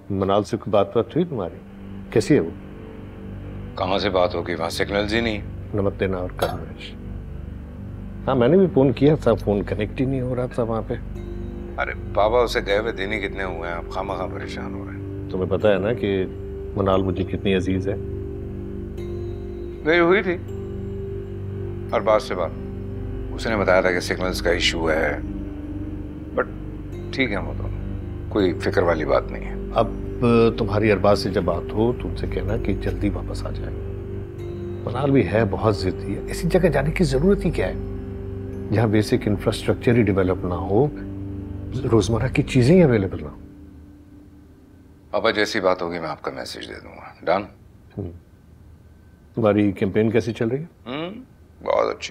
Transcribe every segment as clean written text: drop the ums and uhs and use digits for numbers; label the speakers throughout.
Speaker 1: मनाल से कोई बात हुई तुम्हारी? कैसी है वो?
Speaker 2: कहाँ से बात होगी, वहां सिग्नल्स ही नहीं।
Speaker 1: नमक देना और कन्वेंश। हाँ मैंने भी फोन किया था, फोन कनेक्ट ही नहीं हो रहा था वहां पे।
Speaker 2: अरे बाबा, उसे गए हुए दिन ही कितने हुए हैं, आप खामखा परेशान हो रहे हैं।
Speaker 1: तुम्हें पता है ना कि मनाल मुझे कितनी अजीज है।
Speaker 2: गई हुई थी और बात से बात उसने बताया था कि सिग्नल्स का इशू है, बट ठीक है, वो तो कोई फिक्र वाली बात नहीं है।
Speaker 1: अब तुम्हारी अरबाज से जब बात हो तो उनसे कहना कि जल्दी वापस आ जाए। मनाल भी है बहुत जिद्दी है, ऐसी जगह जाने की जरूरत ही क्या है जहां बेसिक इंफ्रास्ट्रक्चर ही डेवलप ना हो, रोजमर्रा की चीजें ही अवेलेबल ना हो।
Speaker 2: पापा जैसी बात होगी मैं आपका मैसेज दे दूंगा। डन।
Speaker 1: तुम्हारी कैंपेन कैसी चल रही है?
Speaker 2: बहुत अच्छी।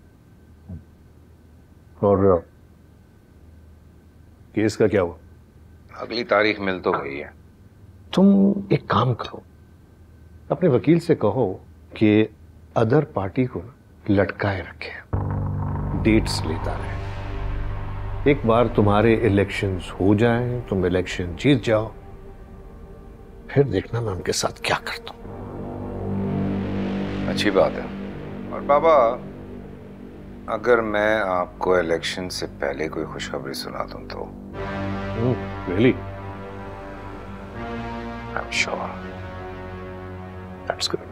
Speaker 1: और केस का क्या हुआ?
Speaker 2: अगली तारीख मिल तो गई है।
Speaker 1: तुम एक काम करो, अपने वकील से कहो कि अदर पार्टी को लटकाए रखे, डेट्स लेता रहे। एक बार तुम्हारे इलेक्शंस हो जाएं, तुम इलेक्शन जीत जाओ, फिर देखना मैं उनके साथ क्या करता हूं।
Speaker 2: अच्छी बात है। और बाबा, अगर मैं आपको इलेक्शन से पहले कोई खुशखबरी सुना दूं तो?
Speaker 1: Really?
Speaker 2: I am sure.
Speaker 1: That's good.